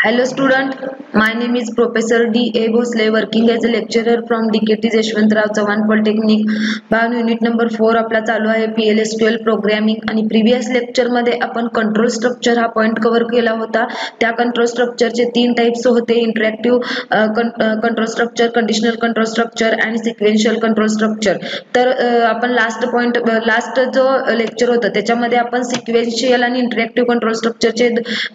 Hello student, my name is Professor D.A. Bhosle working as a lecturer from DKT Yashwantrao Chavan polytechnic. Unit number 4 आपला चालू आहे PLSQL programming आणि previous lecture मध्ये आपण control structure हा point cover केला होता. त्या कंट्रोल स्ट्रक्चरचे 3 टाइप्स होते, interactive control structure, conditional control structure आणि सिक्वेन्शियल कंट्रोल स्ट्रक्चर. तर आपण लास्ट जो लेक्चर होता त्याच्यामध्ये आपण सिक्वेन्शियल आणि इंटरॅक्टिव्ह कंट्रोल स्ट्रक्चरचे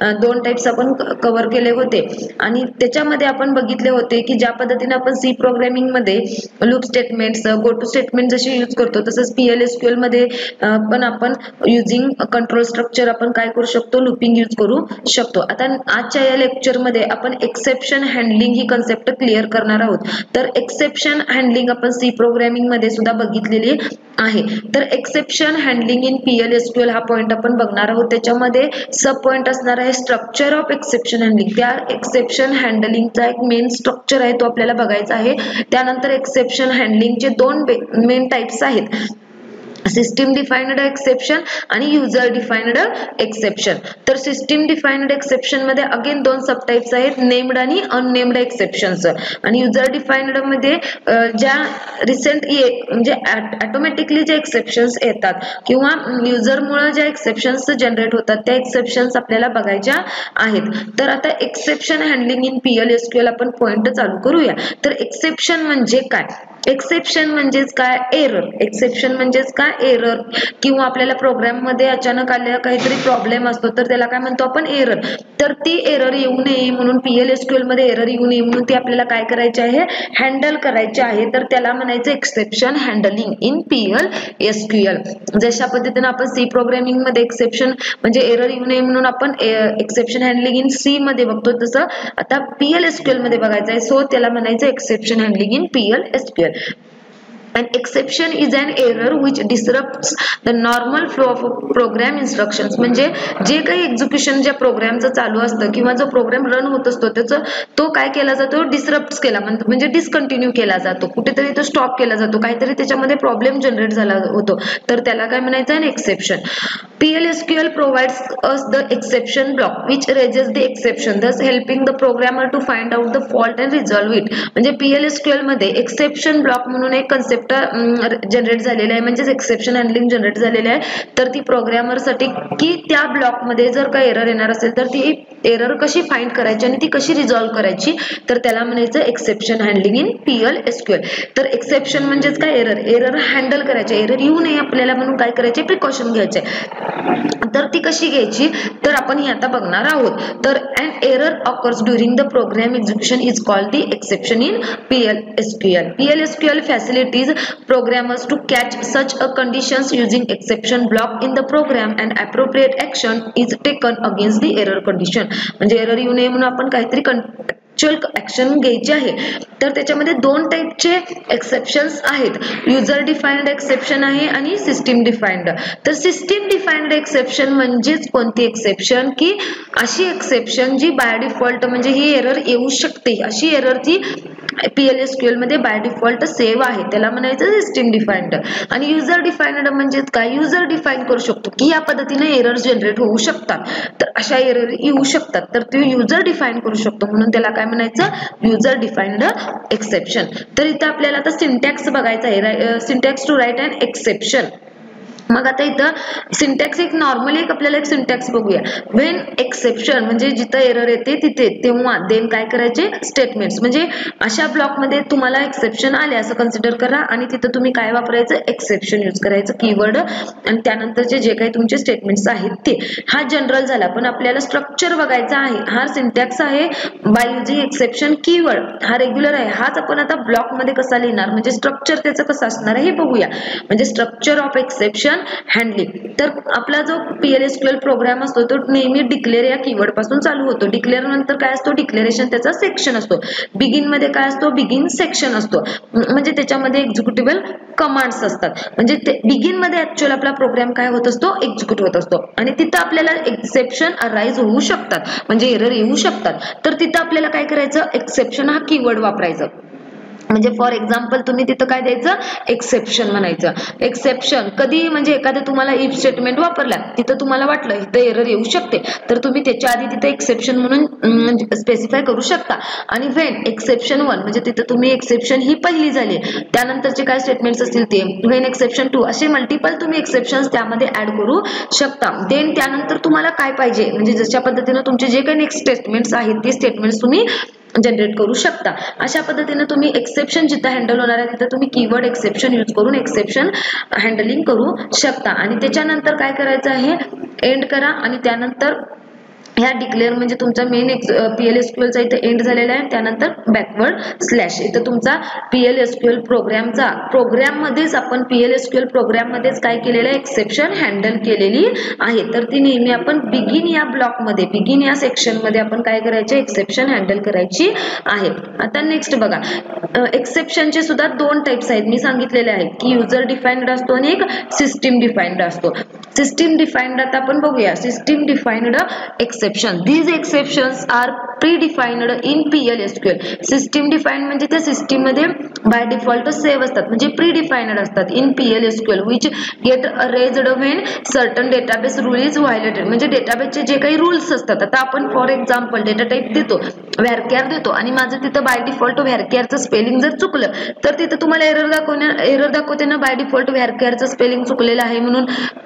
2 टाइप्स आपण कव्हर केले होते आणि त्याच्यामध्ये आपण बघितले होते की ज्या पद्धतीने आपण सी प्रोग्रामिंग मध्ये loop statements, go to statement जसे यूज करतो तसंच PLSQL मध्ये पण आपण युजिंग कंट्रोल स्ट्रक्चर आपण काय करू शकतो, लूपिंग यूज करू शकतो. आता आजच्या या लेक्चर मध्ये आपण एक्सेप्शन हँडलिंग ही कन्सेप्ट क्लिअर करणार आहोत. तर एक्सेप्शन हँडलिंग आपण सी प्रोग्रामिंग मध्ये सुद्धा बघितलेली आहे. तर एक्सेप्शन हँडलिंग इन PLSQL हा पॉइंट आपण बघणार आहोत. त्याच्यामध्ये सब पॉइंट असणार आहे स्ट्रक्चर ऑफ एक्सेप्शन हँडलिंग. त्या एक्सेप्शन हँडलिंगचा एक मेन स्ट्रक्चर आहे तो आपल्याला बघायचा आहे. त्यानंतर एक्सेप्शन हँडलिंगचे 2 मेन टाइप्स आहेत, सिस्टीम डिफाइन्ड एक्सेप्शन आणि युजर डिफाइन्ड एक्सेप्शन. तर सिस्टीम डिफाइन्ड एक्सेप्शन मध्ये अगेन 2 सब टाइप्स आहेत, नेम्ड आणि अननेम्ड एक्सेप्शन्स. आणि युजर डिफाइन्ड मध्ये ज्या रिसेंट म्हणजे ऑटोमॅटिकली जे एक्सेप्शन्स येतात किंवा युजर मुळे ज्या एक्सेप्शन्स जनरेट होतात त्या एक्सेप्शन्स आपल्याला बघायच्या आहेत. तर आता एक्सेप्शन हँडलिंग इन PLSQL आपण पॉइंट चालू करूया. तर एक्सेप्शन म्हणजे काय? एक्सेप्शन म्हणजेच काय? एरर. एक्सेप्शन म्हणजेच काय? एरर. किंवा आपल्याला प्रोग्राम मध्ये अचानक आलेला काहीतरी प्रॉब्लेम असतो तर त्याला काय म्हणतो आपण? एरर. तर ती एरर येऊ नये म्हणून PLSQL मध्ये एरर येऊ नये म्हणून ती आपल्याला काय करायची आहे? हँडल करायची आहे. तर त्याला म्हणायचं एक्सेप्शन हँडलिंग इन PLSQL. जशा पद्धतीने आपण सी प्रोग्रामिंग मध्ये एक्सेप्शन म्हणजे एरर येऊ नये म्हणून आपण एक्सेप्शन हँडलिंग इन सी मध्ये बघतो, तसं आता PLSQL मध्ये बघायचं आहे. सो त्याला म्हणायचं exception handling in PLSQL. An exception is an error which disrupts the normal flow of program instructions. म्हणजे जे काही एक्झिक्युशन ज्या प्रोग्रामचं चालू असतं किंवा जो प्रोग्राम रन होत असतो त्याचं तो काय केला जातो? डिसरप्ट केला म्हणजे डिसकंटिन्यू केला जातो, कुठेतरी तो स्टॉप केला जातो, काहीतरी त्याच्यामध्ये प्रॉब्लेम जनरेट झाला होतो, तर त्याला काय म्हणायचं? an exception. PLSQL provides us the exception block which raises the exception, thus helping the programmer to find out the fault and resolve it. म्हणजे PLSQL मध्ये एक्सेप्शन ब्लॉक म्हणून एक कन्सेप्ट जनरेट झालेला आहे, म्हणजे एक्सेप्शन हँडलिंग जनरेट झालेले आहे. तर ती प्रोग्रामर साठी की त्या ब्लॉक मध्ये जर काही एरर येणार असेल तर ती एरर कशी फाइंड करायची आणि ती कशी रिझॉल्व्ह करायची, तर त्याला म्हणायचं एक्सेप्शन हँडलिंग इन PLSQL. तर एक्सेप्शन म्हणजेच काय? एरर हँडल करायचे, एरर येऊ नये आपल्याला म्हणून काय करायचे? प्रिकॉशन घ्यायचे. तर ती कशी घ्यायची तर आपण हे आता बघणार आहोत. तर an error occurs during the program execution is called the exception in PLSQL. PLSQL facilities programmers to catch such a conditions using exception block in the program and appropriate action is taken against the error condition. म्हणजे error येऊ नये म्हणून आपण काहीतरी action घ्यायची आहे. तर त्याच्यामध्ये 2 टाइपचे एक्सेप्शन्स आहेत, युजर डिफाइन्ड एक्सेप्शन आहे आणि सिस्टीम डिफाइन्ड. तर सिस्टीम डिफाइन्ड एक्सेप्शन म्हणजेच कोणती एक्सेप्शन की अशी एक्सेप्शन जी बाय डिफॉल्ट म्हणजे ही एरर येऊ शकते अशी एरर ती PLSQL मध्ये बाय डिफॉल्ट सेव्ह आहे, त्याला म्हणायचं सिस्टीम डिफाइन्ड. आणि युजर डिफाइन्ड म्हणजे काय? युजर डिफाइन करू शकतो की या पद्धतीने एरर जनरेट होऊ शकतात, तर अशा एरर येऊ शकतात, तर ते युजर डिफाइन करू शकतो म्हणून त्याला काय म्हणायचं? User defined exception. तर इथं आपल्याला आता सिंटॅक्स बघायचा आहे, syntax to write an exception. मग आता इथं सिंटॅक्स एक नॉर्मली आपल्याला एक सिंटॅक्स बघूया. व्हेन एक्सेप्शन म्हणजे जिथं एरर येते तिथे, तेव्हा देन काय करायचे? स्टेटमेंट्स. म्हणजे अशा ब्लॉक मध्ये तुम्हाला एक्सेप्शन आले असं कन्सिडर करा आणि तिथं तुम्ही काय वापरायचं? एक्सेप्शन यूज करायचं कीवर्ड आणि त्यानंतरचे जे काही तुमचे स्टेटमेंट्स आहेत ते. हा जनरल झाला, पण आपल्याला स्ट्रक्चर बघायचा आहे. हा सिंटॅक्स आहे बाय युजिंग एक्सेप्शन कीवर्ड, हा रेग्युलर आहे. हाच आपण आता ब्लॉक मध्ये कसा लिहिणार म्हणजे स्ट्रक्चर त्याचं कसं असणार आहे हे बघूया. म्हणजे स्ट्रक्चर ऑफ एक्सेप्शन हँडलिंग. तर आपला जो PLSQL प्रोग्राम असतो तो नेहमी डिक्लेअर या कीवर्ड पासून चालू होतो. डिक्लेअर नंतर काय असतो? डिक्लेरेशन त्याचा सेक्शन असतो. बिगिन मध्ये काय असतो? बिगिन सेक्शन असतो. म्हणजे त्याच्यामध्ये एक्झिक्युटेबल कमांड्स असतात. म्हणजे बिगिन मध्ये ऍक्च्युअल आपला प्रोग्राम काय होत असतो? एक्झिक्यूट होत असतो आणि तिथं आपल्याला एक्सेप्शन अराइज होऊ शकतात म्हणजे एरर येऊ शकतात. तर तिथं आपल्याला काय करायचं? एक्सेप्शन हा कीवर्ड वापरायचा. म्हणजे फॉर एक्झाम्पल तुम्ही तिथं काय द्यायचं, एक्सेप्शन म्हणायचं. एक्सेप्शन कधी म्हणजे एखादं तुम्हाला इफ स्टेटमेंट वापरला, तिथं तुम्हाला वाटलं इथं एरर येऊ शकते, तर तुम्ही त्याच्या आधी तिथं एक्सेप्शन म्हणून स्पेसिफाय करू शकता. आणि व्हेन एक्सेप्शन 1 म्हणजे तिथं तुम्ही एक्सेप्शन ही पहिली झाली, त्यानंतरचे काय स्टेटमेंट्स असतील ते व्हेन एक्सेप्शन 2 असे मल्टिपल तुम्ही एक्सेप्शन्स त्यामध्ये ऍड करू शकता. देन त्यानंतर तुम्हाला काय पाहिजे म्हणजे जशा पद्धतीने तुमचे जे काही नेक्स्ट स्टेटमेंट्स आहेत ते स्टेटमेंट्स तुम्ही जनरेट करू शकता. अशा पद्धतीने तुम्ही एक्सेप्शन जिथं हँडल होणार आहे तिथं तुम्ही कीवर्ड एक्सेप्शन यूज करून एक्सेप्शन हँडलिंग करू शकता. आणि त्याच्यानंतर काय करायचं आहे, एंड करा आणि त्यानंतर ह्या डिक्लेअर म्हणजे तुमचा मेन PL/SQL चा इथे एंड झालेला आहे, त्यानंतर बॅकवर्ड स्लॅश इथं तुमचा PL/SQL प्रोग्रामचा प्रोग्राममध्येच आपण PL/SQL प्रोग्राममध्येच काय केलेलं आहे, एक्सेप्शन हँडल केलेली आहे. तर ती नेहमी आपण बिगिन या ब्लॉकमध्ये बिगिन या सेक्शनमध्ये आपण काय करायचे, एक्सेप्शन हँडल करायची आहे. आता नेक्स्ट बघा, एक्सेप्शनचे सुद्धा 2 टाइप्स आहेत. मी सांगितलेले आहेत की युजर डिफाइन्ड असतो आणि एक सिस्टीम डिफाइन्ड असतो. सिस्टीम डिफाइन्ड आता आपण बघूया. System defined exception, these exceptions are predefined in PL/SQL. System defined म्हणजे त्या सिस्टीम मध्ये बाय डिफॉल्ट सेव्ह असतात म्हणजे प्रीडिफाइन्ड असतात in PL/SQL which get raised when certain database rule is violated. म्हणजे डेटाबेसचे जे काही रूल्स असतात, आता आपण फॉर एक्झाम्पल डेटा टाइप देतो, व्हॅरक्यार देतो आणि माझं तिथं बाय डिफॉल्ट व्हॅरक्यारचं स्पेलिंग जर चुकलं तर तिथं तुम्हाला एरर दाखवते ना, बाय डिफॉल्ट व्हॅरक्यारचं स्पेलिंग चुकलेलं आहे म्हणून.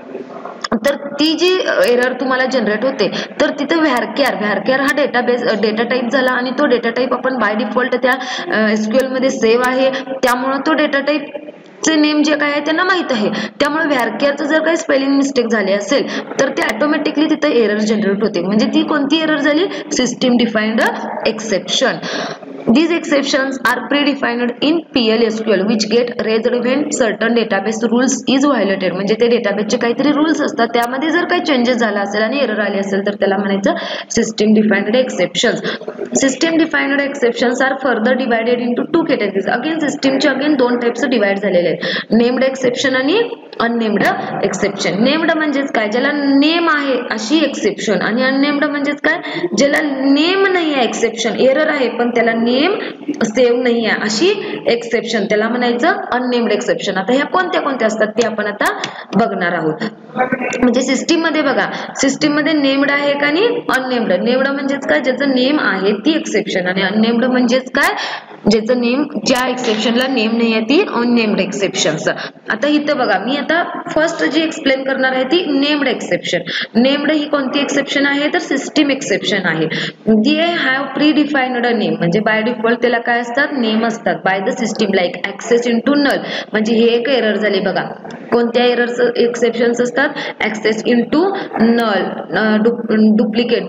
तर ती जी एरर तुम्हाला जनरेट होते तर तिथे व्हॅरक्यार हा डेटा टाइप झाला आणि तो डेटा टाइप आपण बाय डिफॉल्ट त्या SQL मध्ये सेव्ह आहे, त्यामुळे तो डेटा टाइप चे नेम जे काय आहे त्यांना माहित आहे, त्यामुळे व्हॅरक्यारचं जर काही स्पेलिंग मिस्टेक झाली असेल तर ते ऑटोमॅटिकली तिथे एरर जनरेट होते. म्हणजे ती कोणती एरर झाली, system defined exception. These exceptions are predefined in PL/SQL which get raised when certain database rules is violated. म्हणजे ते डेटाबेसचे काहीतरी रूल्स असतात, त्यामध्ये जर काही चेंजेस झाला असेल आणि एरर आली असेल तर त्याला म्हणायचं system defined exceptions. System defined exceptions are further divided into 2 categories. Again सिस्टीमचे अगेन 2 टाइप्स डिवाइड झालेले आहेत, नेम्ड एक्सेप्शन आणि अननेम्ड एक्सेप्शन. नेम्ड म्हणजेच काय, ज्याला नेम आहे अशी एक्सेप्शन, आणि अननेम्ड म्हणजेच काय, ज्याला नेम नाही आहे एक्सेप्शन, एरर आहे पण त्याला नेम सेव्ह नाही आहे अशी एक्सेप्शन, त्याला म्हणायचं अननेम्ड एक्सेप्शन. आता ह्या कोणत्या कोणत्या असतात ते आपण आता बघणार आहोत. म्हणजे सिस्टीम मध्ये बघा, सिस्टीम मध्ये नेम्ड आहे का आणि अननेम्ड. नेम्ड म्हणजेच काय, ज्याचं नेम आहे ती एक्सेप्शन, आणि अननेम्ड म्हणजेच काय, ज्याचं नेम, ज्या एक्सेप्शनला नेम नाही आहे ती अननेम्ड एक्सेप्शन्स. आता इथं बघा, मी आता फर्स्ट जी एक्सप्लेन करणार आहे ती नेम्ड एक्सेप्शन. नेम्ड ही कोणती एक्सेप्शन आहे तर सिस्टीम एक्सेप्शन आहे. They have predefined name, म्हणजे बाय डिफॉल्ट त्याला काय असतात, नेम असतात by the system, like access into null. म्हणजे हे एक एरर झाली बघा, कोणत्या एरर्स एक्सेप्शन्स असतात, access into null, duplicate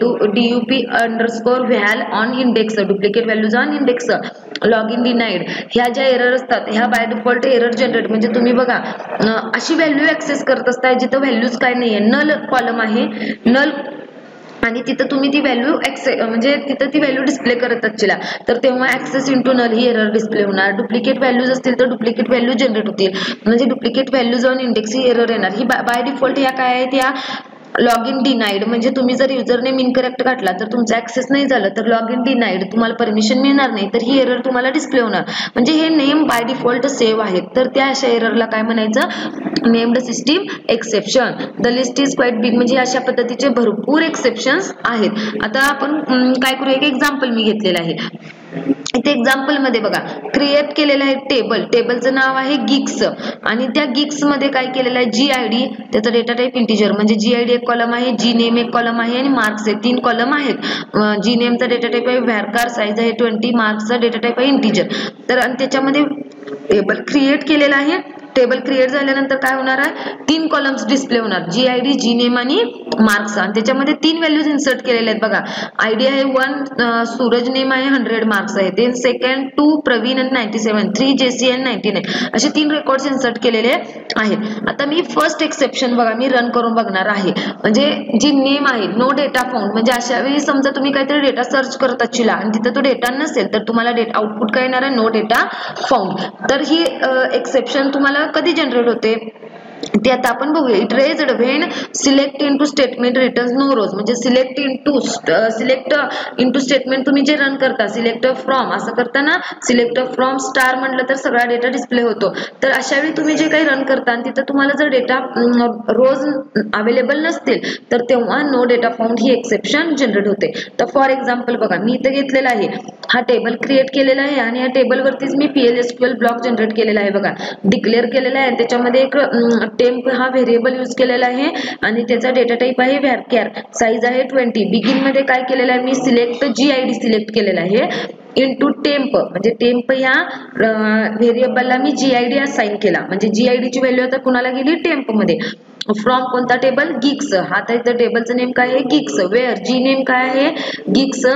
DUP_val on index, duplicate values on index, log in denied, ह्या ज्या एरर असतात ह्या बाय डिफॉल्ट एरर जनरेट. म्हणजे तुम्ही बघा अशी व्हॅल्यू ऍक्सेस करत असताय जिथं व्हॅल्यूज काय नाहीये, नल कॉलम आहे, नल, आणि तिथं तुम्ही ती व्हॅल्यू म्हणजे तिथं ती व्हॅल्यू डिस्प्ले करत असला तर तेव्हा ऍक्सेस इनटू नल ही एरर डिस्प्ले होणार. डुप्लिकेट व्हॅल्यूज असतील तर डुप्लिकेट व्हॅल्यू जनरेट होतील, म्हणजे डुप्लिकेट व्हॅल्यूज ऑन इंडेक्स ही एरर येणार. ही बाय डिफॉल्ट ह्या काय आहेत, या लॉग इन डिनाइड, म्हणजे तुम्ही जर युजर नेम इनकरेक्ट घातला तर तुमचा ऍक्सेस नाही झालं तर लॉग इन डिनाइड, तुम्हाला परमिशन मिळणार नाही तर ही एरर तुम्हाला डिस्प्ले होणार. म्हणजे हे नेम बाय डिफॉल्ट सेव्ह आहेत, तर त्या अशा एररला काय म्हणायचं, named system exception. The list is quite big, म्हणजे अशा पद्धतीचे भरपूर एक्सेप्शन्स आहेत. आता आपण काय करू, एक एक्झाम्पल मी घेतलेलं आहे. इथे एक्झाम्पल मध्ये बघा, क्रिएट केलेलं आहे टेबल, टेबलचं नाव आहे गिक्स, आणि त्या गिक्स मध्ये काय केलेलं आहे, GID, त्याचा डेटा टाइप इंटिजर, म्हणजे GID एक कॉलम आहे, जी नेम एक कॉलम आहे आणि मार्क्स आहे, 3 कॉलम आहेत. जी नेमचा डेटा टाइप आहे व्हॅरकार, साईज आहे 20, मार्क्सचा डेटा टाइप आहे इंटिजर. तर आणि त्याच्यामध्ये टेबल क्रिएट केलेला आहे. टेबल क्रिएट झाल्यानंतर काय होणार आहे, 3 कॉलम्स डिस्प्ले होणार, GID, जी नेम आणि मार्क्स, आणि त्याच्यामध्ये 3 व्हॅल्यूज इन्सर्ट केलेले आहेत बघा. ID आहे 1, सूरज नेम आहे 100, मार्क्स आहे. देन सेकंड 2, प्रवीण आणि 97, 3 JC आणि 99, असे 3 रेकॉर्ड्स इन्सर्ट केलेले आहेत. आता मी फर्स्ट एक्सेप्शन बघा, मी रन करून बघणार आहे. म्हणजे जी नेम आहे नो डेटा फाउंड, म्हणजे अशा वेळी समजा तुम्ही काहीतरी डेटा सर्च करत असला आणि तिथं तो डेटा नसेल तर तुम्हाला आउटपुट काय येणार आहे, नो डेटा फाउंड. तर ही एक्सेप्शन तुम्हाला कधी जनरेट होते, ते आता आपण बघूया. It raised when select into statement returns no rows, म्हणजे सिलेक्ट इनटू स्टेटमेंट तुम्ही जे रन करता, सिलेक्ट फ्रॉम असं करताना सिलेक्ट फ्रॉम स्टार म्हटलं तर सगळा डेटा डिस्प्ले होतो. तर अशा वेळी तुम्ही जे काही रन करता आणि तिथं तुम्हाला जर डेटा रोज अवेलेबल नसतील तर तेव्हा नो डेटा फाउंड ही एक्सेप्शन जनरेट होते. तर फॉर एक्झाम्पल बघा, मी इथं घेतलेला आहे, हा टेबल क्रिएट केलेला आहे आणि या टेबलवरतीच मी PLSQL ब्लॉक जनरेट केलेला आहे. बघा, डिक्लेअर केलेला आहे, त्याच्यामध्ये एक टेम्प हा व्हेरिएबल यूज केलेला आहे आणि त्याचा डेटा टाईप आहे varchar, साईज आहे 20. बिगिन मध्ये काय केलेलं आहे, मी सिलेक्ट GID सिलेक्ट केलेला आहे इनटू टेम्प, म्हणजे टेम्प या व्हेरिएबलला मी GID असाइन केला, म्हणजे GID ची व्हॅल्यू आता कुणाला गेली, टेम्प मध्ये. फ्रॉम कोणता टेबल, गिग्स. हा तर टेबलचं नेम काय आहे, गिग्स. वेअर, जी नेम काय आहे, गिग्स.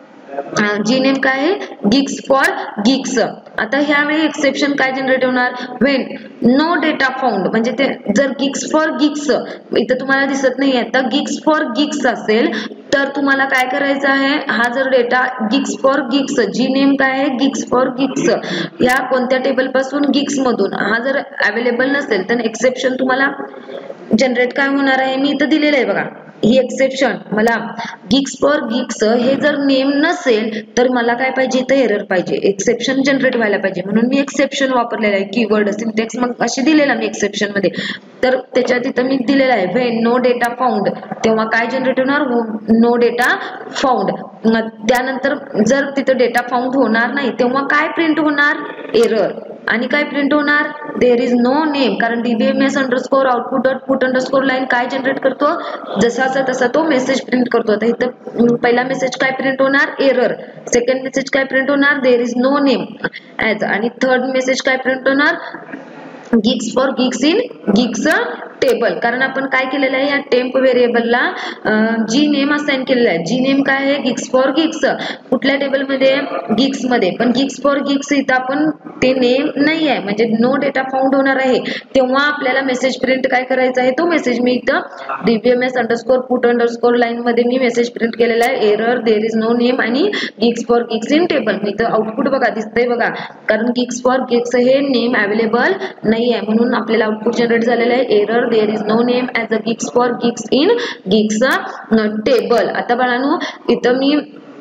जी नेम काय आहे, गिग्स फॉर गिग्स. आता ह्यावेळी एक्सेप्शन काय जनरेट होणार, व्हेन नो डेटा फाउंड, म्हणजे ते जर गिग्स फॉर गिग्स इथं तुम्हाला दिसत नाहीये, तर गिग्स फॉर गिग्स असेल तर तुम्हाला काय करायचं आहे, हा जर data Geeks for Geeks, G name काय आहे, गिग्स फॉर गिग्स, या कोणत्या टेबल पासून, गिग्स मधून, हा जर अवेलेबल नसेल तर एक्सेप्शन तुम्हाला जनरेट काय होणार आहे, मी इथं दिलेलं आहे बघा, ही एक्सेप्शन मला गिग्स फॉर गिग्स हे जर नेम नसेल तर मला काय पाहिजे, इथं एरर पाहिजे, एक्सेप्शन जनरेट व्हायला पाहिजे, म्हणून मी एक्सेप्शन वापरलेला आहे. कीवर्ड सिंटॅक्स मग अशी दिलेला मी एक्सेप्शन मध्ये, तर त्याच्यात इथं मी दिलेला आहे व्हेन नो डेटा फाउंड, तेव्हा काय जनरेट होणार, नो डेटा फाउंड. त्यानंतर जर तिथं डेटा फाउंड होणार नाही तेव्हा काय प्रिंट होणार, एरर. आणि काय प्रिंट होणार, देर इज नो नेम, कारण DBMS underscore output dot put underscore line काय जनरेट करतो, जसा तसा तो मेसेज प्रिंट करतो. आता इथं पहिला मेसेज काय प्रिंट होणार, एरर. सेकंड मेसेज काय प्रिंट होणार, there is no name as. आणि थर्ड मेसेज काय प्रिंट होणार, Geeks for Geeks in Geeks table, कारण आपण काय केलेलं आहे, या टेम्प व्हेरिएबलला जी नेम असाइन केलेला आहे. जी नेम काय आहे, गिग्स फॉर गिग्स. कुठल्या टेबलमध्ये, गिग्स मध्ये, पण गिग्स फॉर गिग्स इथं आपण ते नेम नाही आहे, म्हणजे नो डेटा फाउंड होणार आहे. तेव्हा आपल्याला मेसेज प्रिंट काय करायचा आहे, तो मेसेज मी इथं DBMS underscore put underscore line मध्ये मी मेसेज प्रिंट केलेला आहे, error, there is no name आणि Geeks for Geeks in table. मी इथं आउटपुट बघा दिसतंय बघा, कारण गिग्स फॉर गिग्स हे नेम अवेलेबल नाही आहे, म्हणून आपल्याला आउटपुट जनरेट झालेलं आहे, error, there is no name as a Geeks for Geeks in Geeks table. आता बाळांनो, इथं मी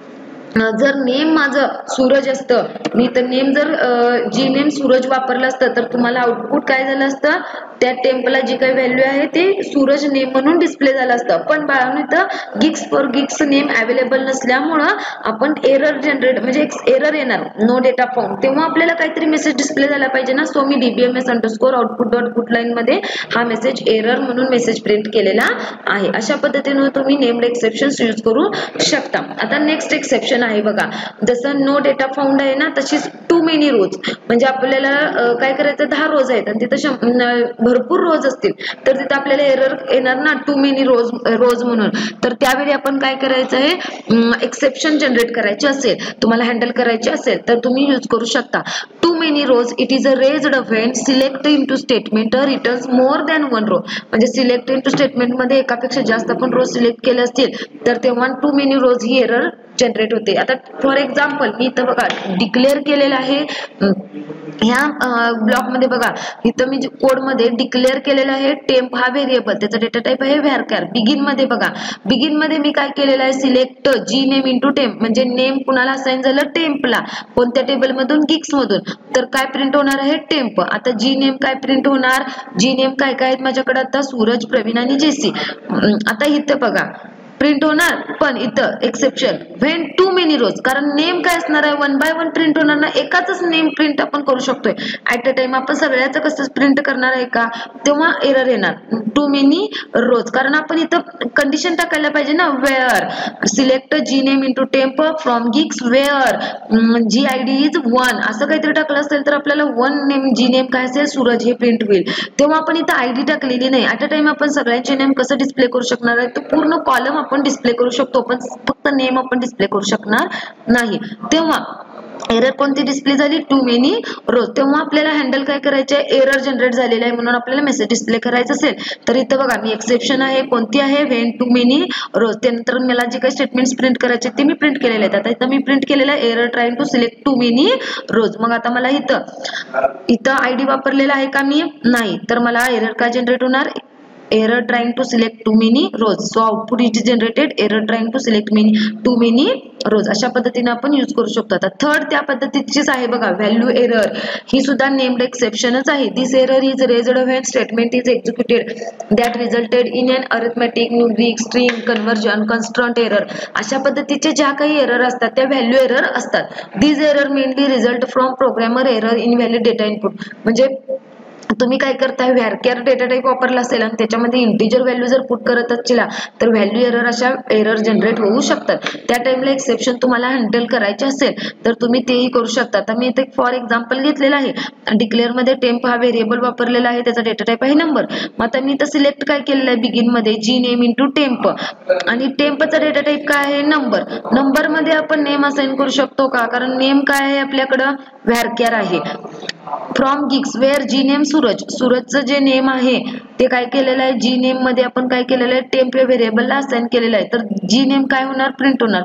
जर नेम माझं सूरज असतं, मी तर नेम जर जी नेम सूरज वापरलं असतं तर तुम्हाला आउटपुट काय झालं असतं, त्या टेम्पला जी काही व्हॅल्यू आहे ते सूरज नेम म्हणून डिस्प्ले झालं असतं. पण बाळांनो इथं Geeks for Geeks name available नसल्यामुळं आपण एरर जनरेट, म्हणजे एरर येणार, नो डेटा फाउंड, तेव्हा आपल्याला काहीतरी मेसेज डिस्प्ले झाला पाहिजे ना. सो मी DBMS underscore output dot put line मध्ये हा मेसेज एरर म्हणून मेसेज प्रिंट केलेला आहे. अशा पद्धतीने तुम्ही नेम्ड एक्सेप्शन्स यूज करू शकता. आता नेक्स्ट एक्सेप्शन आहे बघा, जसं नो डेटा फाउंड आहे ना, तशीच टू मेनी रोज, म्हणजे आपल्याला काय करायचं, 10 रोज आहेत आणि तिथं भरपूर रोज असतील तर तिथं आपल्याला एरर येणार ना, टू मेनी रोज म्हणून. तर त्यावेळी आपण काय करायचं आहे, एक्सेप्शन जनरेट करायची असेल, तुम्हाला हँडल करायची असेल तर तुम्ही यूज करू शकता. Too many rows, it is a raised when select into statement returns more than one row, म्हणजे सिलेक्ट इनटू स्टेटमेंट मध्ये एकापेक्षा जास्त आपण रोज सिलेक्ट केले असतील तर तेव्हा टू मेनी रोज ही एरर जनरेट होते. आता फॉर एक्झाम्पल मी इथं बघा डिक्लेअर केलेलं आहे, ह्या ब्लॉक मध्ये बघा इथं मी कोड मध्ये डिक्लेअर केलेला आहे टेम्प हा व्हेरिएबल, त्याचा डेटा टाइप आहे varchar. बिगिन मध्ये बघा, बिगिन मध्ये मी काय केलेलं आहे, select G name into temp, म्हणजे नेम कुणाला असाइन झालं, टेम्पला, कोणत्या टेबल मधून, गिग्स मधून, तर काय प्रिंट होणार आहे, टेम्प. आता जी नेम काय प्रिंट होणार, जी नेम काय काय आहेत माझ्याकडे आता, सूरज, प्रवीण आणि JC. आता इथं बघा प्रिंट होणार, पण इथं exception when too many rows, कारण नेम काय असणार आहे, 1 बाय 1 प्रिंट होणार ना, एकाच नेम प्रिंट आपण करू शकतोय ऍट अ टाइम. आपण सगळ्याचं कसं प्रिंट करणार आहे का, तेव्हा एरर येणार, टू मेनी रोज, कारण आपण इथं कंडिशन टाकायला पाहिजे ना, where select G name into temp from Geeks where GID is 1, असं काहीतरी टाकलं असेल तर आपल्याला वन नेम, जी नेम काय असेल, सूरज, हे प्रिंट होईल. तेव्हा आपण इथं ID टाकलेली नाही, ऍट अ टाइम आपण सगळ्यांचे नेम कसं डिस्प्ले करू शकणार आहे, तो पूर्ण कॉलम आपण डिस्प्ले करू शकतो, पण फक्त नेम आपण डिस्प्ले करू शकणार नाही. तेव्हा एरर कोणती डिस्प्ले झाली, टू मेनी रोज. तेव्हा आपल्याला हँडल काय करायचे आहे, एरर जनरेट झालेला आहे म्हणून आपल्याला मेसेज डिस्प्ले करायचं असेल तर इथं बघा मी एक्सेप्शन आहे, कोणती आहे, व्हेन टू मेनी रोज. त्यानंतर मला जे काही स्टेटमेंट्स प्रिंट करायचे ते मी प्रिंट केलेले आहेत. आता इथं मी प्रिंट केलेलं आहे error trying to select too many rows. मग आता मला इथं आयडी वापरलेला आहे का मी, नाही, तर मला एरर काय जनरेट होणार, error trying to select too many rows. So output is generated error trying to select too many rows. अशा पद्धतीने आपण यूज करू शकतो. आता थर्ड त्या पद्धतीचीच आहे बघा, व्हॅल्यू एरर. ही सुद्धा नेम्ड एक्सेप्शनच आहे. This error is raised when statement is executed that resulted in an arithmetic, numeric, string, conversion, constraint error. अशा पद्धतीचे ज्या काही एरर असतात त्या व्हॅल्यू एरर असतात. This error mainly result from programmer error invalid data input. म्हणजे तुम्ही काय करताय, व्हॅरकेअर डेटा टाईप वापरला असेल आणि त्याच्यामध्ये इंटिजर व्हॅल्यू जर पुट करत असतील तर व्हॅल्यू एरर अशा एरर जनरेट होऊ शकतात. त्या टाइमला एक्सेप्शन तुम्हाला हँडल करायचे असेल तर तुम्ही तेही करू शकता. तर मी इथे फॉर एक्झाम्पल घेतलेला आहे. डिक्लेअर मध्ये टेम्प हा व्हेरिएबल वापरलेला आहे, त्याचा डेटा टाईप आहे नंबर. मग आता मी इथं सिलेक्ट काय केलेलं आहे, बिगिन मध्ये जी नेम इंटू टेम्प, आणि टेम्पचा डेटा टाईप काय आहे, नंबर. नंबर मध्ये आपण नेम असाइन करू शकतो का, कारण नेम काय आहे आपल्याकडं, व्हॅरकेअर आहे. From Geeks where G name Suraj, सूरजचं जे नेम आहे ते काय केलेलं आहे, जी नेम मध्ये आपण काय केलेलं आहे, टेम्प या व्हेरिएबलला असाइन केलेलं आहे. तर जी नेम काय होणार, प्रिंट होणार.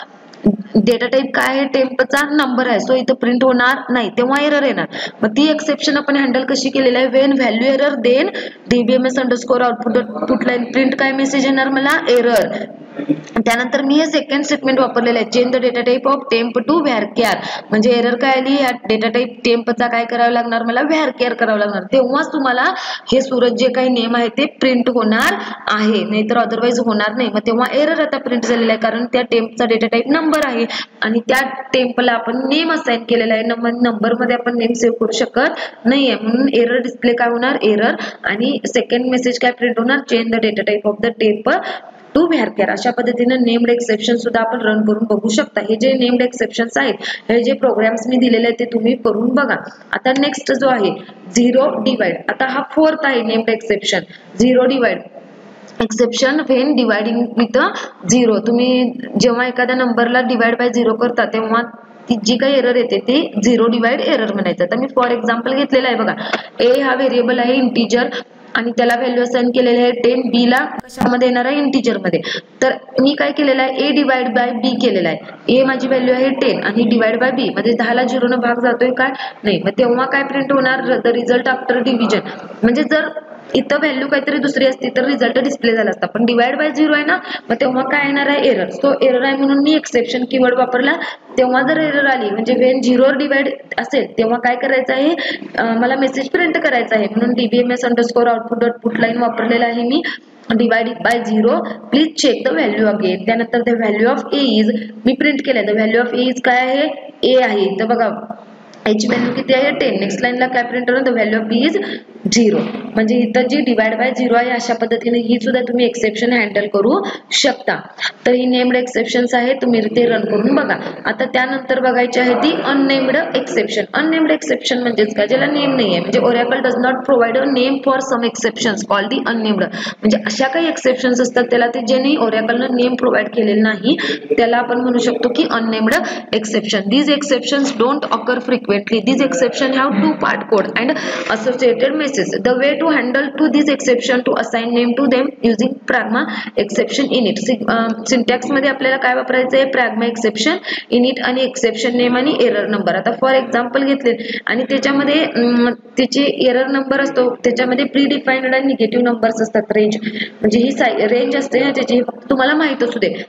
पण डेटा टाईप काय आहे, टेम्पचा नंबर आहे, सो इथं प्रिंट होणार नाही, तेव्हा एरर येणार. मग ती एक्सेप्शन आपण हँडल कशी केलेलं आहे, when value error then dbms underscore output line print काय मेसेज येणार मला, एरर. त्यानंतर मी हे सेकंड स्टेटमेंट वापरलेलं आहे, change the data type of temp to varchar. म्हणजे एरर काय आली, या डेटा टाईप टेम्पचा काय करावं लागणार, मला व्हॅरकेअर करावं लागणार. तेव्हाच तुम्हाला हे सूरज जे काही नेम आहे ते प्रिंट होणार आहे, नाहीतर अदरवाईज होणार नाही. मग तेव्हा एरर आता प्रिंट झालेला आहे, कारण त्या टेम्पचा डेटा टाईप नंबर आहे आणि त्या टेम्पला आपण नेम असाइन केलेला आहे. नंबर मध्ये आपण नेम सेव्ह करू शकत नाहीये, म्हणून एरर डिस्प्ले काय होणार, एरर. आणि सेकंड मेसेज काय प्रिंट होणार, change the data type of the temp to varchar. अशा पद्धतीने नेम्ड एक्सेप्शन सुद्धा आपण रन करून बघू शकता. हे जे नेम्ड एक्सेप्शन्स आहेत, हे जे प्रोग्राम्स मी दिलेले आहेत ते तुम्ही करून बघा. आता नेक्स्ट जो आहे झिरो डिवाइड. आता हा फोर्थ आहे named exception, zero divide exception when dividing with zero. तुम्ही जेव्हा एखाद्या नंबरला डिवाइड बाय झिरो करता तेव्हा ती जी काही एरर येते ती झिरो डिवाइड एरर म्हणायचं. तर मी फॉर एक्झाम्पल घेतलेला आहे बघा, ए हा व्हेरिएबल आहे इंटिजर आणि त्याला व्हॅल्यू असाइन केलेले आहे 10, बी ला कशामध्ये येणार आहे, इंटिजर मध्ये. तर मी काय केलेलं आहे, ए डिवाइड बाय बी केलेला आहे. ए माझी व्हॅल्यू आहे 10 आणि डिवाइड बाय बी म्हणजे 10 ला 0 न भाग जातोय काय, नाही. मग तेव्हा काय प्रिंट होणार, द रिझल्ट आफ्टर डिव्हिजन. म्हणजे जर इथं व्हॅल्यू काहीतरी दुसरी असती तर रिझल्ट डिस्प्ले झाला असता, पण डिवाइड बाय 0 आहे ना, मग तेव्हा काय येणार आहे, एरर. सो एरर आहे म्हणून मी एक्सेप्शन कीवर्ड वापरला. तेव्हा जर एरर आली म्हणजे व्हेन 0 डिवाइड असेल तेव्हा काय करायचं आहे, मला मेसेज प्रिंट करायचा आहे, म्हणून dbms underscore output dot put line वापरलेला आहे मी. Divided by 0, please check the value again. त्यानंतर the value of A is, मी प्रिंट केलंय, the value of A is काय आहे, ए आहे. तर बघा याची व्हॅल्यू किती आहे, 10. नेक्स्ट लाईनला काय प्रिंट होणार, the value of B is 0. म्हणजे इथं जी डिवाइड बाय 0 आहे अशा पद्धतीने ही सुद्धा तुम्ही एक्सेप्शन हँडल करू शकता. तर ही नेम्ड एक्सेप्शन्स आहे, तुम्ही ते रन करून बघा. आता त्यानंतर बघायची आहे ती अननेम्ड एक्सेप्शन. अननेम्ड एक्सेप्शन म्हणजेच काय, ज्याला नेम नाही आहे. म्हणजे Oracle does not provide a name for some exceptions called the unnamed. म्हणजे अशा काही एक्सेप्शन्स असतात त्याला ते ज्यांनी ओरॅकलनं नेम प्रोव्हाइड केलेलं नाही त्याला आपण म्हणू शकतो की unnamed exception. These exceptions don't occur frequently. These exception have two part code and associated messages. The way to handle to this exception to assign name to them using pragma exception init. Syntax मध्ये आपल्याला काय वापरायचं आहे, pragma exception init आणि exception name आणि error number. आता for example घेतले आणि त्याच्यामध्ये त्याचे एरर नंबर असतो, त्याच्यामध्ये प्री डिफाइंड आणि निगेटिव्ह नंबर्स असतात. रेंज म्हणजे ही रेंज असते ना त्याची, तुम्हाला माहित असू दे.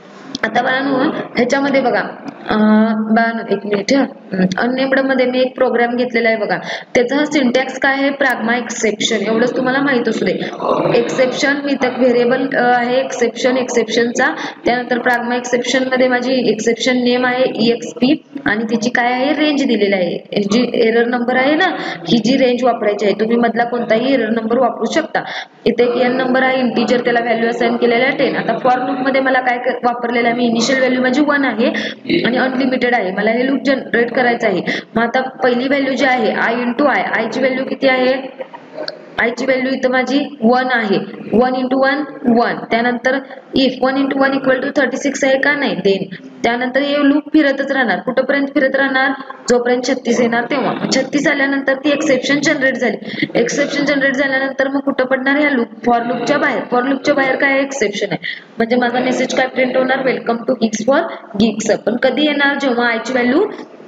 आता बाळांनो ह्याच्यामध्ये बघा, बाळांनो एक मिनिट, अननेम्ड मध्ये मी एक प्रोग्राम घेतलेला आहे बघा, त्याचा सिंटॅक्स काय आहे, प्राग्मा एक्सेप्शन. एवढंच तुम्हाला माहित असू दे. एक्सेप्शन मी तर व्हेरिएबल आहे एक्सेप्शन, एक्सेप्शनचा. त्यानंतर प्राग्मा एक्सेप्शन मध्ये माझी एक्सेप्शन नेम आहे EXP आणि त्याची काय आहे, रेंज दिलेली आहे. जी एरर नंबर आहे ना, ही जी रेंज वापरायची आहे, तुम्ही मधला कोणताही एरर नंबर वापरू शकता. इथे एक n नंबर आहे इंटिजर, त्याला व्हॅल्यू असाइन केलेला आहे 10. आता फॉर लूप मध्ये मला काय वापरलेलं आहे, मी इनिशियल व्हॅल्यू माझी 1 आहे आणि अनलिमिटेड आहे. मला हे लूप जनरेट करायचं आहे. मग आता पहिली व्हॅल्यू जी आहे i इंटू आय, आयची व्हॅल्यू किती आहे, आयची व्हॅल्यू इथं माझी 1 आहे. 1 इंटू 1 1. त्यानंतर इफ 1 इंटू 1 इक्वल टू 36 आहे का, नाही. देन त्यानंतर हे लूप फिरतच राहणार. कुठपर्यंत फिरत राहणार? जोपर्यंत 36 येणार तेव्हा. 36 आल्यानंतर ती एक्सेप्शन जनरेट झाली. एक्सेप्शन जनरेट झाल्यानंतर मग कुठं पडणार? या लूप फॉर लूपच्या बाहेर. फॉर लूपच्या बाहेर काय एक्सेप्शन आहे, म्हणजे माझा मेसेज काय प्रिंट होणार? Welcome to Geeks for Geeks. पण कधी येणार? जेव्हा आय ची व्हॅल्यू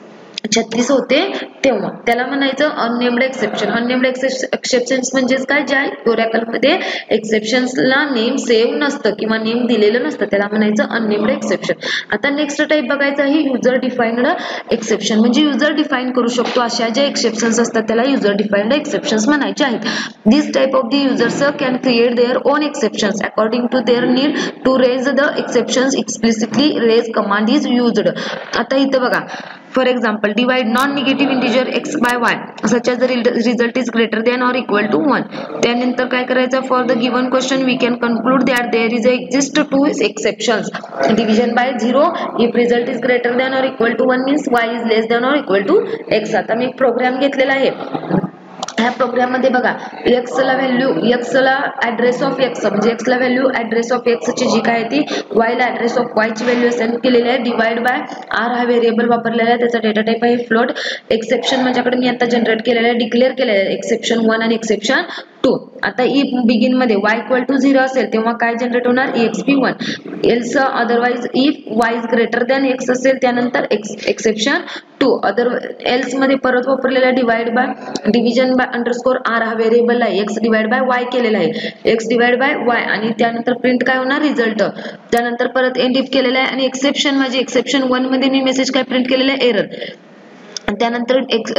36 होते तेव्हा. त्याला म्हणायचं अननेम्ड एक्सेप्शन. अननेम्ड एक्सेप्शन्स म्हणजेच काय? ज्या ओरॅकल मध्ये एक्सेप्शन्सला नेम सेव्ह नसतं किंवा नेम दिलेलं नसतं त्याला म्हणायचं अननेम्ड एक्सेप्शन. आता नेक्स्ट टाइप बघायचं आहे युजर डिफाइन्ड एक्सेप्शन. म्हणजे युजर डिफाईन करू शकतो अशा ज्या एक्सेप्शन्स असतात त्याला युजर डिफाइन्ड एक्सेप्शन्स म्हणायचे आहेत. This type of the users can create their own exceptions according to their need to raise the exceptions explicitly raise command is used. आता इथं बघा, for example, divide non-negative integer x by y such as the result is greater than or equal to 1. त्यानंतर काय करायचं? For the given question we can conclude that there is exist two exceptions. Division by 0 if result is greater than or equal to 1 means y is less than or equal to x. आता मी एक programme घेतलेला आहे. ह्या programme मध्ये बघा, x ला value, x ला address of x म्हणजे x ला व्हॅल्यू ऍड्रेस ऑफ x ची जी काय ती y ला ऍड्रेस ऑफ y ची व्हॅल्यू असाइन केलेली आहे. डिवाइड बाय r हा व्हेरिएबल वापरलेला आहे. त्याचा डेटा टाइप आहे फ्लोट. एक्सेप्शन माझ्याकडे मी आता जनरेट केलेला आहे, डिक्लेअर केलेला आहे एक्सेप्शन 1 आणि एक्सेप्शन 2. आता इफ बिगिन मध्ये y इक्वल टू 0 असेल तेव्हा काय जनरेट होणार? exp1. Else otherwise if y is greater than x असेल त्यानंतर एक्सेप्शन 2. एल्स मध्ये परत वापरलेला divide by division by underscore r हा व्हेरिएबल आहे, x डिवाइड बाय y केलेला आहे, x डिवाइड बाय y आणि त्यानंतर प्रिंट काय होणार? रिझल्ट. त्यानंतर परत एंड इफ केलेला आहे आणि एक्सेप्शन म्हणजे एक्सेप्शन 1 मध्ये मी मेसेज काय प्रिंट केलेला आहे? एरर. त्यानंतर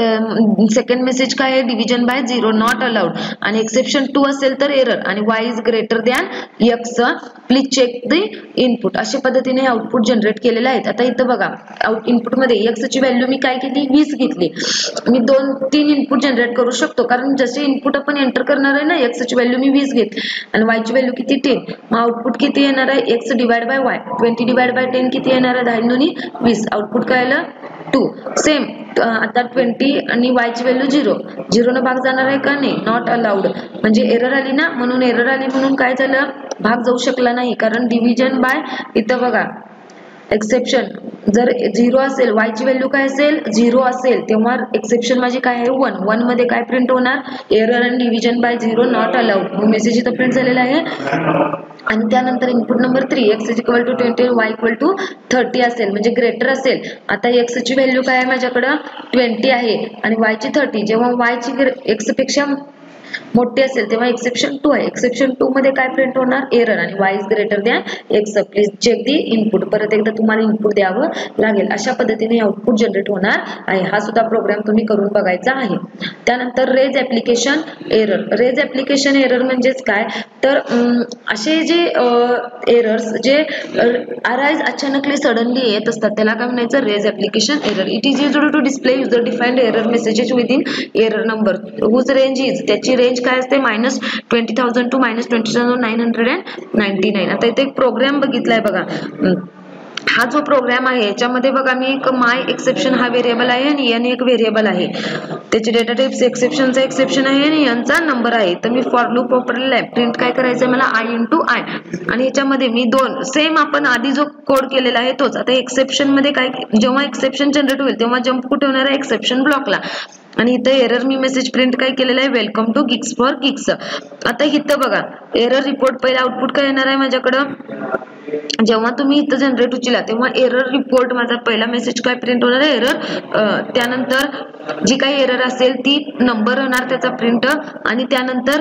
सेकंड मेसेज काय आहे? डिव्हिजन बाय 0 नॉट अलाउड आणि एक्सेप्शन 2 असेल तर एरर आणि y is greater than x. Please check the input. अशा पद्धतीने आउटपुट जनरेट केलेले आहेत. आता इथं बघा, इनपुट मध्ये x ची व्हॅल्यू मी काय केली? 20 घेतली. मी 2-3 इनपुट जनरेट करू शकतो कारण जसे इनपुट आपण एंटर करणार आहे ना, x ची व्हॅल्यू मी 20 घेतली आणि y ची व्हॅल्यू किती? 10. मग आउटपुट किती येणार आहे? x divide by y. 20 divide by 10 किती येणार आहे? 10 दुनी 20. आउटपुट काय आलं? 2. सेम आता 20 आणि y ची व्हॅल्यू 0 न भाग जाणार आहे का? नाही, नॉट अलाउड म्हणजे एरर आली ना, म्हणून एरर आली म्हणून काय झालं? भाग जाऊ शकला नाही कारण डिव्हिजन बाय इथं बघा एक्सेप्शन जर 0 असेल, y ची व्हॅल्यू काय असेल? 0 असेल तेव्हा एक्सेप्शन माझी काय आहे? 1 मध्ये काय प्रिंट होणार? एरर आणि डिव्हिजन बाय 0 नॉट अलाउड. मग मेसेज इथं प्रिंट झालेला आहे. आणि त्यानंतर input number 3 x is equal to 20 y equal to 30 असेल म्हणजे ग्रेटर असेल. आता x ची व्हॅल्यू काय आहे? माझ्याकडं 20 आहे आणि y ची 30. जेव्हा y ची x पेक्षा मोठी असेल तेव्हा एक्सेप्शन 2 आहे. एक्सेप्शन 2 मध्ये काय प्रिंट होणार? एरर आणि y is greater than x. Please check the input. परत एकदा तुम्हाला इनपुट द्यावं लागेल. अशा पद्धतीने आउटपुट जनरेट होणार आहे. हा सुद्धा प्रोग्राम तुम्ही करून बघायचा आहे. त्यानंतर raise application error. Raise application error म्हणजेच काय? तर असे जे एरर्स जे अराइज अचानकली सडनली येत असतात त्याला काय म्हणायचं? Raise application error. It is used to display user defined error messages within error number whose range is. त्याची रेंज काय असते? -20,000 टू -20,999. आता इथे एक प्रोग्राम बघितलाय बघा. हा जो प्रोग्राम आहे याच्यामध्ये बघा मी एक माय एक्सेप्शन हा व्हेरिएबल आहे आणि n एक व्हेरिएबल आहे. त्याचे डेटा टाइप्स एक्सेप्शनचा एक्सेप्शन आहे आणि n चा नंबर आहे. तर मी फॉर लूप वापरलेला आहे. प्रिंट काय करायचं मला? i × i आणि याच्यामध्ये मी 2 सेम आपण आधी जो कोड केलेला आहे तोच. आता एक्सेप्शन मध्ये काय, जेव्हा एक्सेप्शन जनरेट होईल तेव्हा जंप कुठे होणार आहे? एक्सेप्शन ब्लॉकला. आणि इथं एरर मी मेसेज प्रिंट काय केलेला आहे? Welcome to Geeks for Geeks. आता इथं बघा एरर रिपोर्ट पहिला आउटपुट काय येणार आहे माझ्याकडं? जेव्हा तुम्ही इथं जनरेट उचला तेव्हा एरर रिपोर्ट माझा पहिला मेसेज काय प्रिंट होणार आहे? एरर. त्यानंतर जी काही एरर असेल ती नंबर होणार त्याचा प्रिंट आणि त्यानंतर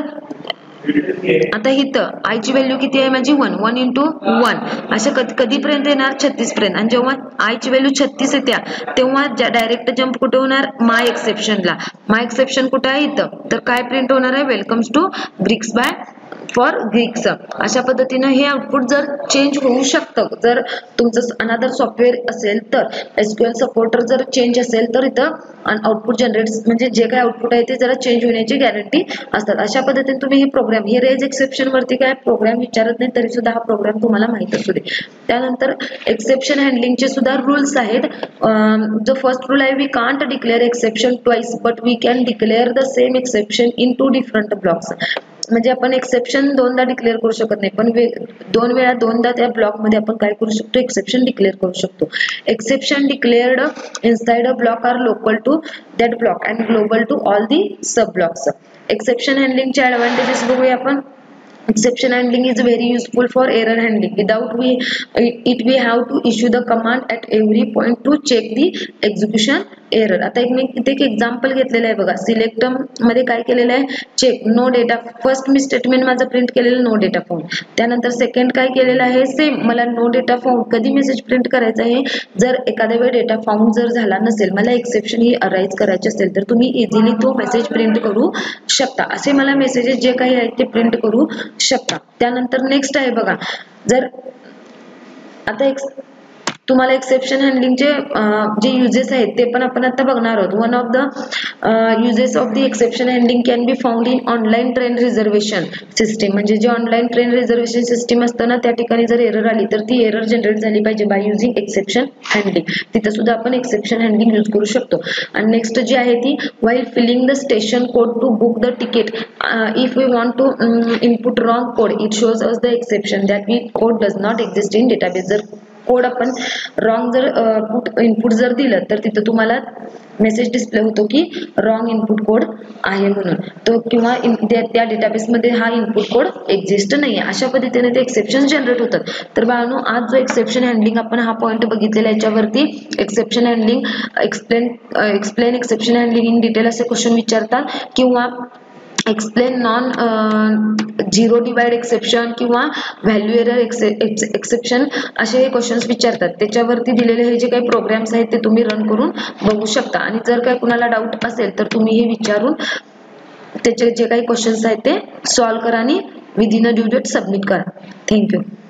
आता इथं i ची व्हॅल्यू किती आहे माझी? 1 × 1 अशा कधीपर्यंत येणार? 36 पर्यंत. आणि जेव्हा i ची व्हॅल्यू 36 येत्या तेव्हा डायरेक्ट जंप कुठे होणार? माय एक्सेप्शनला. माय एक्सेप्शन कुठे आहे? इथं. तर काय प्रिंट होणार आहे? Welcomes to Geeks by for Geeks. अशा पद्धतीने हे आउटपुट जर चेंज होऊ शकतं जर तुमचं अनदर सॉफ्टवेअर असेल तर. SQL सपोर्टर जर चेंज असेल तर इथं आउटपुट जनरेट म्हणजे जे काही आउटपुट आहे ते जरा चेंज होण्याची गॅरंटी असतात. अशा पद्धतीने तुम्ही हे प्रोग्राम हे रेज एक्सेप्शन वरती काय प्रोग्राम विचारत नाही तरी सुद्धा हा प्रोग्राम तुम्हाला माहित असू दे. त्यानंतर एक्सेप्शन हँडलिंगचे सुद्धा रूल्स आहेत. जो फर्स्ट रूल आहे we can't declare exception twice but we can declare the same exception in 2 different blocks. म्हणजे आपण एक्सेप्शन दोनदा डिक्लेअर करू शकत नाही, पण दोन वेळा दोनदा त्या ब्लॉकमध्ये आपण काय करू शकतो, एक्सेप्शन डिक्लेअर करू शकतो. Exception declared inside a block are local to that block and global to all the sub blocks. Exception हँडलिंगचे ॲडव्हान्टेजेस बघूया आपण. Exception handling is very useful for error handling. Without we have to issue the command at every point to check the execution error. आता एक example घेतलेलं आहे बघा. Select मध्ये काय केलेलं आहे, चेक नो डेटा. फर्स्ट मी स्टेटमेंट माझं प्रिंट केलेलं नो डेटा फाउंड. त्यानंतर सेकंड काय केलेलं आहे, सेम मला नो डेटा फाउंड. कधी मेसेज प्रिंट करायचा आहे, जर एखाद्या वेळी डेटा फाउंड जर झाला नसेल, मला एक्सेप्शन ही अराईज करायचे असेल तर तुम्ही इझिली तो मेसेज प्रिंट करू शकता. असे मला मेसेजेस जे काही आहेत ते प्रिंट करू शकता. त्यानंतर नेक्स्ट आहे बघा, जर आता तुम्हाला एक्सेप्शन हँडलिंगचे जे युजेस आहेत ते पण आपण आता बघणार आहोत. One of the uses of the exception handling can be found in online train reservation system. म्हणजे जे ऑनलाईन ट्रेन रिझर्वेशन सिस्टीम असतं ना, त्या ठिकाणी जर एरर आली तर ती एरर जनरेट झाली पाहिजे बाय युजिंग एक्सेप्शन हँडलिंग. तिथं सुद्धा आपण एक्सेप्शन हँडलिंग यूज करू शकतो. आणि नेक्स्ट जी आहे ती, while filling the station code to book the ticket, if we want to input wrong code, it shows us the exception that we code does not exist in database. जर code आपण wrong जर input जर दिलं तर तिथं तुम्हाला message display होतो की रॉंग इनपुट कोड आहे म्हणून तो, किंवा त्या डेटाबेसमध्ये हा इनपुट कोड एक्झिस्ट नाही आहे. अशा पद्धतीने ते एक्सेप्शन जनरेट होतात. तर बाळांनो, आज जो एक्सेप्शन हँडलिंग आपण हा पॉईंट बघितलेला याच्यावरती exception handling explain exception handling in detail असे क्वेश्चन विचारतात, किंवा explain non zero divide exception किंवा व्हॅल्यू एरर एक्सेप्शन असे हे क्वेश्चन्स विचारतात. त्याच्यावरती दिलेले हे जे काही प्रोग्राम्स आहेत ते तुम्ही रन करून बघू शकता. आणि जर काही कुणाला डाऊट असेल तर तुम्ही हे विचारून त्याचे जे काही क्वेश्चन्स आहेत ते सॉल्व्ह करा आणि within a due date submit करा. थँक्यू.